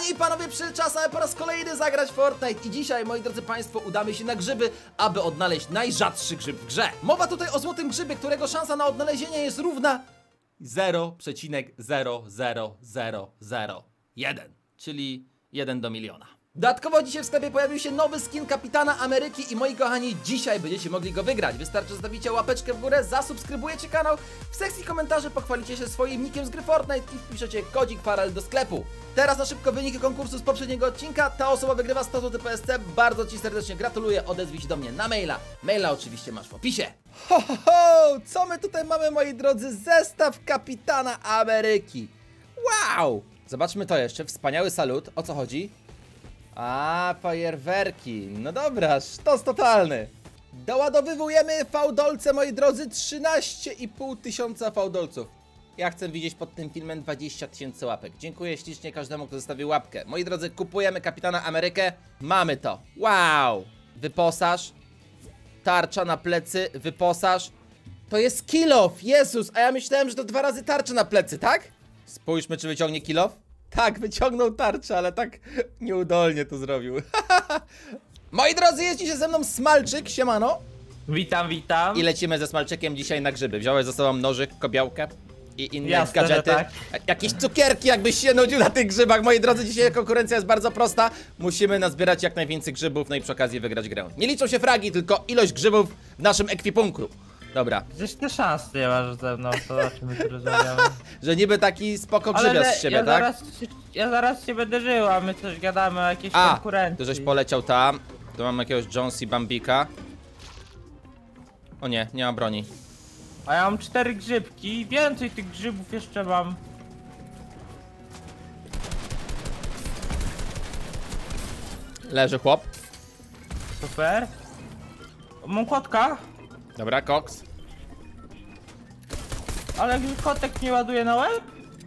Panie i panowie, przyszedł czas, aby po raz kolejny zagrać w Fortnite. I dzisiaj, moi drodzy państwo, udamy się na grzyby, aby odnaleźć najrzadszy grzyb w grze. Mowa tutaj o złotym grzybie, którego szansa na odnalezienie jest równa 0,00001, czyli 1 do miliona. Dodatkowo dzisiaj w sklepie pojawił się nowy skin Kapitana Ameryki i moi kochani, dzisiaj będziecie mogli go wygrać. Wystarczy, że zostawicie łapeczkę w górę, zasubskrybujecie kanał, w sekcji komentarzy pochwalicie się swoim nickiem z gry Fortnite i wpiszecie kodzik Farel do sklepu. Teraz na szybko wyniki konkursu z poprzedniego odcinka. Ta osoba wygrywa 100 zł PSC. Bardzo ci serdecznie gratuluję, odezwij się do mnie na maila. Maila oczywiście masz w opisie. Ho, ho, ho! Co my tutaj mamy, moi drodzy? Zestaw Kapitana Ameryki. Wow! Zobaczmy to jeszcze, wspaniały salut. O co chodzi? A, fajerwerki. No dobra, sztos totalny. Doładowywujemy fałdolce, moi drodzy, 13,5 tysiąca fałdolców. Ja chcę widzieć pod tym filmem 20 000 łapek. Dziękuję ślicznie każdemu, kto zostawił łapkę. Moi drodzy, kupujemy Kapitana Amerykę. Mamy to. Wow. Wyposaż. Tarcza na plecy, wyposaż. To jest kill off. Jezus, a ja myślałem, że to 2 razy tarcza na plecy, tak? Spójrzmy, czy wyciągnie kill off. Tak, wyciągnął tarczę, ale tak nieudolnie to zrobił. Moi drodzy, jest dzisiaj ze mną Smalczyk, siemano. Witam, witam. I lecimy ze Smalczykiem dzisiaj na grzyby. Wziąłeś ze sobą nożyk, kobiełkę i inne Jasne, gadżety. tak. Jakieś cukierki, jakbyś się nudził na tych grzybach. Moi drodzy, dzisiaj konkurencja jest bardzo prosta. Musimy nazbierać jak najwięcej grzybów, no i przy okazji wygrać grę. Nie liczą się fragi, tylko ilość grzybów w naszym ekwipunku. Dobra. Gdzieś ty szans nie masz ze mną, to o czym my tu rozmawiamy. Że niby taki spoko grzybiarz z siebie, tak? Ja zaraz się będę żył, a my coś gadamy o jakiejś A, konkurencji. to żeś poleciał tam. Tu mam jakiegoś Jonesy Bambika. O nie, nie ma broni. A ja mam 4 grzybki, więcej tych grzybów jeszcze mam. Leży chłop. Super. Mam kotka, Dobra, koks. ale kotek nie ładuje na łeb.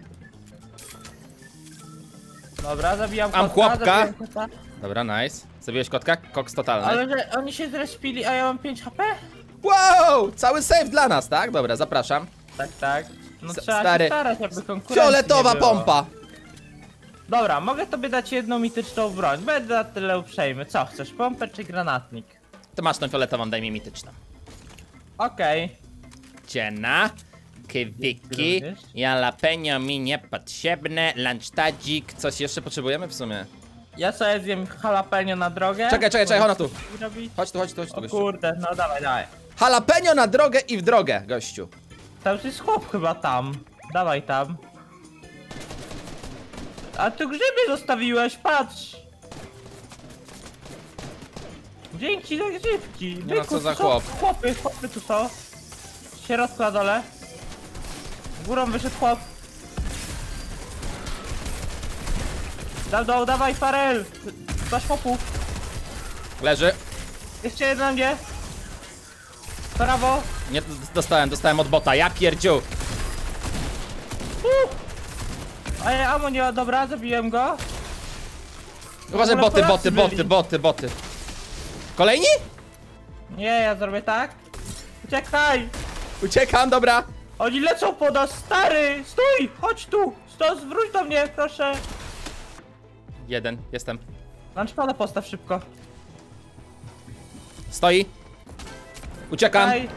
Dobra, zabijam Mam kotka, chłopka. zabijam kota. Dobra, nice. Zabiłeś kotka? Koks totalny. Ale że oni się zrespili, a ja mam 5 HP? Wow! Cały save dla nas, tak? Dobra, zapraszam. Tak, tak. No trzeba Stary, się starać, jakby konkurencji fioletowa nie było. pompa. Dobra, mogę tobie dać jedną mityczną broń. Będę na tyle uprzejmy. Co chcesz, pompę czy granatnik? To masz tą fioletową, daj mi mityczną. Okej. Ciena, kiwiki, Również. jalapeno mi niepotrzebne, lunchtadzik. Coś jeszcze potrzebujemy w sumie? Ja sobie zjem jalapeno na drogę. Czekaj, ona tu. Robić? Chodź tu, O gościu. kurde, no dawaj, dawaj. Jalapeno na drogę i w drogę, gościu. Tam już jest chłop chyba tam. Dawaj tam. A tu grzyby zostawiłeś, patrz. Dzięki za grzybki. Nie no, co za chłop. Chłopy tu są. W środku na dole. Górą wyszedł chłop. Dawaj Farel. Masz chłopów. Leży. Jeszcze jeden na mnie. Prawo. Nie, dostałem od bota, ja pierdziu. A ja amo nie ma, dobra, zabiłem go. Uważaj, ogóle Polacy boty. Kolejni? Nie, ja zrobię tak. Uciekaj! Uciekam, dobra. Oni lecą po nas, stary! Stój! Chodź tu! Zwróć do mnie, proszę! Jeden, jestem. Lunchpada postaw szybko. Stoi. Uciekam. Daj.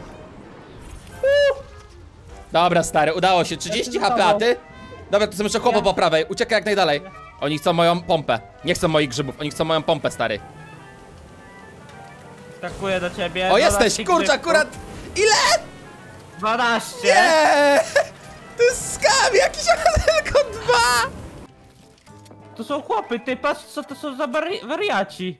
Dobra, stary, udało się. 30 HP, a ty? Dobra, to są jeszcze chłopy po prawej. Uciekaj jak najdalej. Oni chcą moją pompę. Nie chcą moich grzybów, oni chcą moją pompę, stary. Skakuję do ciebie. O, 12 jesteś, kurczę, grzybków. akurat. Ile? 12! Nie! To jest skam jakiś, ale tylko 2! Tu są chłopy, ty patrz co to są za wariaci.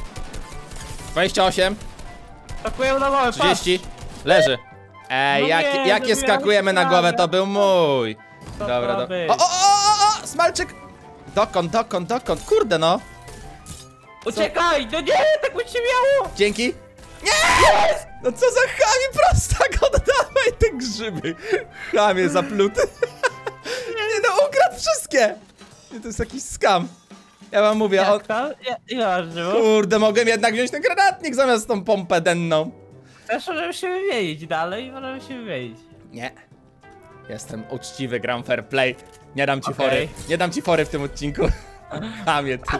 28, Skakuję na małe, 30. Leży. No nie, jakie zrobiłem skakujemy na głowę, to był mój. To Dobra, ma być. O, Smalczyk! Dokąd? Kurde no. Uciekaj! No nie, tak by się miało! Dzięki. Nie! No co za chamie, prostak, oddawaj te grzyby. Chamie zapluty. Nie no, ukradł wszystkie. Nie, to jest jakiś skam. Ja wam mówię, Jak to? Ile masz grzybów? kurde, mogłem jednak wziąć ten granatnik zamiast tą pompę denną. Też możemy się wymienić dalej, możemy się wymienić. Nie. Jestem uczciwy, gram fair play. Nie dam ci Okej. fory. Nie dam ci fory w tym odcinku. Kamie, ty.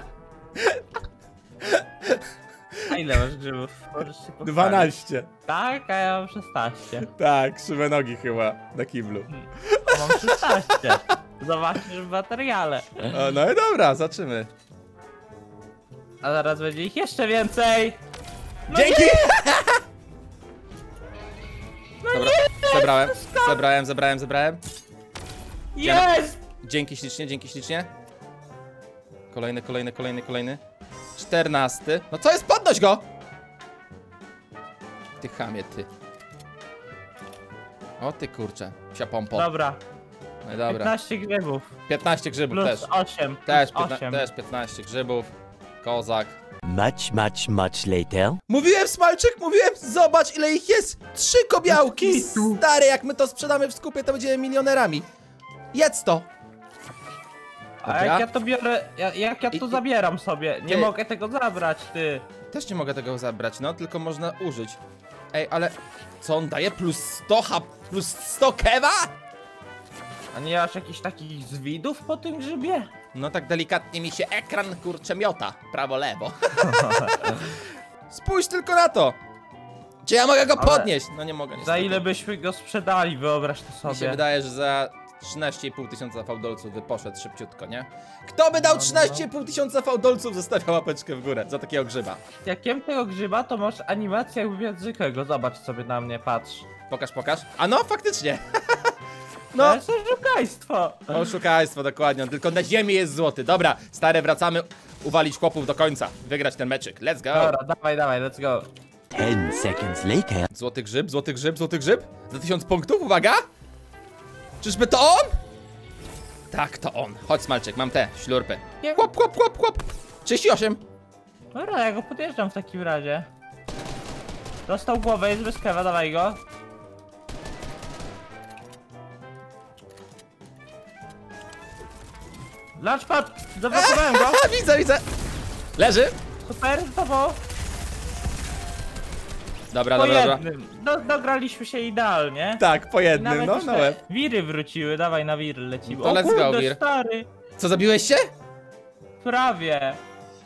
A ile masz grzybów? Możesz się pochwalić. 12. Tak, a ja mam 16. Tak, krzywe nogi chyba na kiblu. A mam 16. Zobaczysz w materiale. O, no i dobra, zaczymy. A zaraz będzie ich jeszcze więcej. No Dzięki! No Dobra, zebrałem. Jest! Dzięki ślicznie. Kolejny. 14. No co jest? Podnoś go! Ty chamie, ty. O ty kurczę, psia pompo. Dobra, No i dobra. 15 grzybów. 15 grzybów Plus też. 8. Też 15 grzybów. Kozak. Much later. Mówiłem, Smalczyk, zobacz ile ich jest! 3 kobiałki! Stary, jak my to sprzedamy w skupie, to będziemy milionerami. Jedz to! A Dobra. jak ja to biorę, jak ja to zabieram sobie? Nie Ty. mogę tego zabrać, ty. Też nie mogę tego zabrać, no, tylko można użyć. Ej, ale co on daje? Plus 100 plus 100 kewa? A nie masz jakichś takich zwidów po tym grzybie? No tak delikatnie mi się ekran kurczę miota. Prawo, lewo. Spójrz tylko na to! Czy ja mogę go Ale podnieść? No nie mogę Za niestety. ile byśmy go sprzedali, wyobraź to Mi się sobie. wydaje, że za 13,5 tysiąca fałdolców by poszedł szybciutko, nie? Kto by dał 13,5 tysiąca fałdolców, zostawia łapeczkę w górę za takiego grzyba. Jak jem tego grzyba, to masz animację jakby zwykłego. Zobacz sobie na mnie, patrz. Pokaż. A no, faktycznie. No. No, To jest oszukaństwo. oszukaństwo, dokładnie. Tylko na ziemi jest złoty. Dobra, stare, wracamy. Uwalić chłopów do końca. Wygrać ten meczyk. Let's go. Dobra, dawaj, let's go. 10 seconds later. Złoty grzyb. Za 1000 punktów, uwaga. Czyżby to on? Tak, to on. Chodź, Smalczyk, mam te ślurpy. Nie. Chłop. 38. Dobra, ja go podjeżdżam w takim razie. Dostał głowę, jest bez kewa, dawaj go. Launchpad! Zablokowałem go! Widzę. Leży. Super, to było. Dobra. Po jednym. Dograliśmy się idealnie. Tak, po I jednym, nawet no, już na te łeb. wiry wróciły, dawaj na wiry lecimy. To O let's kurde, go, wir. stary! Co, zabiłeś się? Prawie.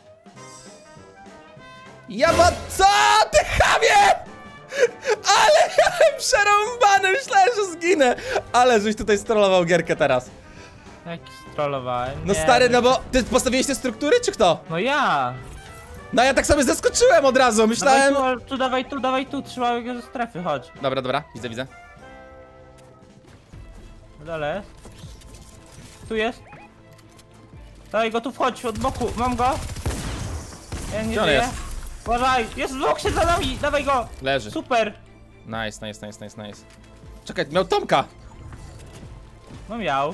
Co? Ty chamie! Ale ja przerąbany, myślałem, że zginę. Ale żeś tutaj strollował gierkę teraz. Jaki strollowałem. No Nie, stary, no bo ty postawiłeś te struktury, czy kto? No ja! No ja tak sobie zaskoczyłem od razu, myślałem... Dawaj tu, trzymamy go ze strefy, chodź. Dobra, widzę. Na dole jest. Tu jest. Dawaj go tu, wchodź, od boku, mam go. Ja nie Gdzie on żyję. jest? Uważaj, jest w boksie za nami, dawaj go. Leży. Super. Nice. Czekaj, miał Tomka. No miał.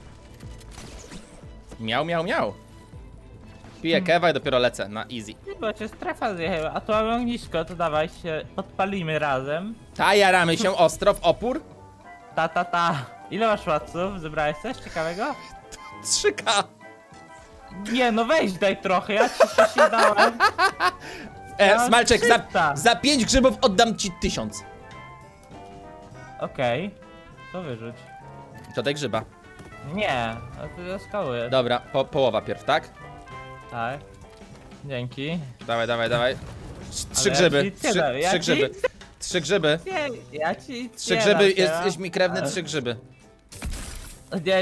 Miał. Piję kewa i dopiero lecę na easy. Bo cię strefa zjechała, a tu mamy ognisko, to dawaj się podpalimy razem. Jaramy się ostro w opór. Ta. Ile masz łatców? Zebrałeś coś ciekawego? 3K. Nie, no weź daj trochę, ja ci coś nie dałem. Ja Smalczyk, 300. za 5 grzybów oddam ci 1000. Okej, to wyrzuć. To daj grzyba. Nie, a ty zaskałuję. Dobra, połowa pierw, tak? Tak. Dzięki. Dawaj. 3 ja grzyby. ci nic nie dam, ja 3 ci grzyby. nic 3 grzyby. Nie, ja ci 3 nie grzyby, dam, jesteś mi krewny, 3 grzyby. Nie.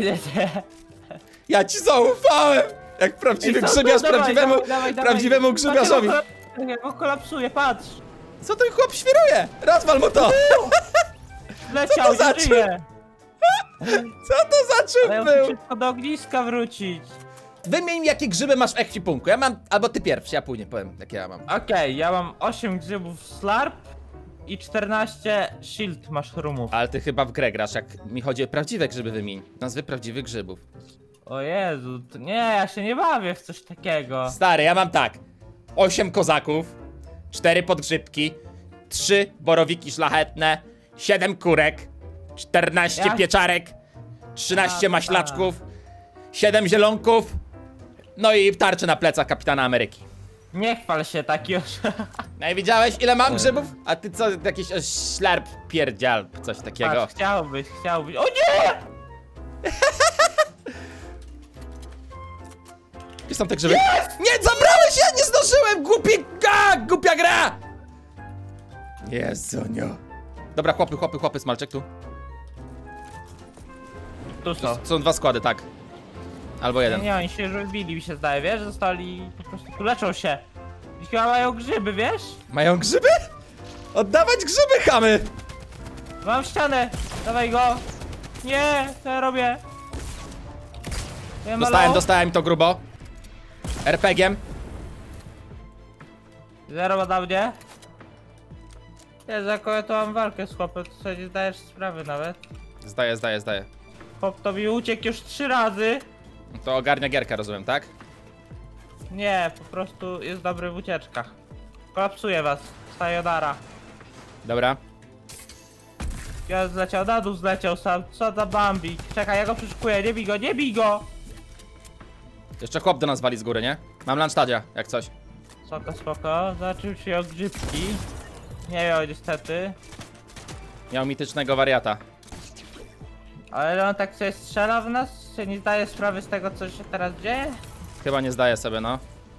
Ja ci zaufałem! Jak prawdziwy grzybiarz prawdziwemu grzybiarzowi. Ja go kolapsuję, patrz. Co ten chłop świruje? Rozwal mu to! Leciał, to za nie żyje. Co to za Ale czym ja muszę był? szybko do ogniska wrócić. Wymień jakie grzyby masz w ekwipunku. Ja mam, albo ty pierwszy, ja później powiem jakie ja mam. Okej, ja mam 8 grzybów slurp i 14 shield mushroomów. Ale ty chyba w grę grasz, jak mi chodzi o prawdziwe grzyby wymień. Nazwy prawdziwych grzybów. O Jezu, nie, ja się nie bawię w coś takiego. Stary, ja mam tak. 8 kozaków, 4 podgrzybki, 3 borowiki szlachetne, 7 kurek, 14 Ja- pieczarek, 13 A, maślaczków, 7 zielonków, no i tarczę na plecach Kapitana Ameryki. Nie chwal się tak już. No i widziałeś ile mam grzybów? A ty co, jakiś ślarp pierdzial, coś takiego. Patrz, chciałbyś. O nie! Gdzie są te grzyby? Nie, zabrałeś, ja nie zdążyłem! Głupia gra! Jezunio. Dobra, chłopy, Smalczyk tu. Tu są. Są 2 składy, tak. Albo jeden. Nie, oni się już rozbili, mi się zdaje, wiesz? Zostali po prostu tu leczą się. I chyba mają grzyby, wiesz? Mają grzyby? Oddawać grzyby, chamy! Mam ścianę! Dawaj go! Nie, co ja robię? Dostałem to grubo. RPG-iem. Zero ode mnie. Jezu, jaką ja to mam walkę z chłopem, to sobie nie zdajesz sprawy nawet. Zdaję. Chłop to mi uciekł już 3 razy. To ogarnia gierkę, rozumiem, tak? Nie, po prostu jest dobry w ucieczkach. Kolapsuje was, sayonara. Dobra. Ja zleciał, na dół zleciał sam, co za Bambi. Czekaj, ja go przeszukuję, nie bij go! Jeszcze chłop do nas wali z góry, nie? Mam lunchtadia, jak coś. Spoko, zaczął się o grzybki. Nie miał niestety. Miał mitycznego wariata. Ale on tak sobie strzela w nas? Czy nie zdaje sprawy z tego, co się teraz dzieje? Chyba nie zdaje sobie, no.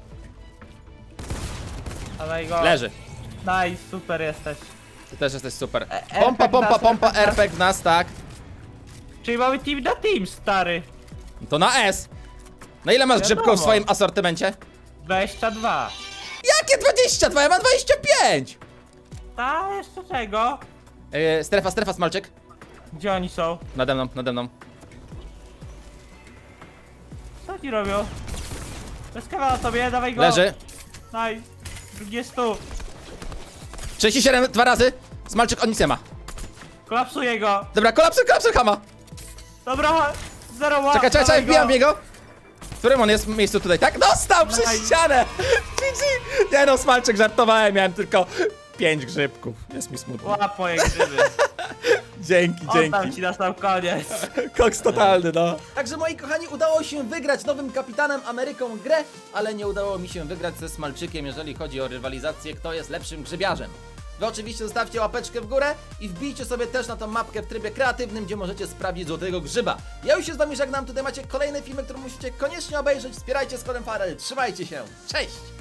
Dawaj go. Leży. Nice, super jesteś. Ty też jesteś super. RPG Pompa, nas. RPG w nas, tak. Czyli mamy team na team, stary. To na S. Na ile masz Wiadomo. grzybków w swoim asortymencie? 22. Jakie 22? Ja mam 25! Ta, jeszcze czego? Strefa, Smalczyk. Gdzie oni są? Nade mną. Co oni robią? Bez kawała sobie, dawaj go. Leży. Nice. Drugi jest tu. 37 2 razy. Smalczyk, on nic nie ma. Kolapsuję go. Dobra, kolapsuj, hama. Dobra, 0 Czekaj, wbijam w niego. W którym on jest miejscu tutaj, tak? Dostał przez Nice. ścianę! GG. Nie no, Smalczyk, żartowałem, miałem tylko 5 grzybków. Jest mi smutno. Łap moje grzyby. Dzięki. Oddam ci na sam koniec. Koks totalny, no. Także moi kochani, udało się wygrać nowym Kapitanem Ameryką grę, ale nie udało mi się wygrać ze Smalczykiem, jeżeli chodzi o rywalizację, kto jest lepszym grzybiarzem. Wy oczywiście zostawcie łapeczkę w górę i wbijcie sobie też na tą mapkę w trybie kreatywnym, gdzie możecie sprawdzić złotego grzyba. Ja już się z wami żegnam, tutaj macie kolejny film, który musicie koniecznie obejrzeć. Wspierajcie z kodem Farel, trzymajcie się, cześć!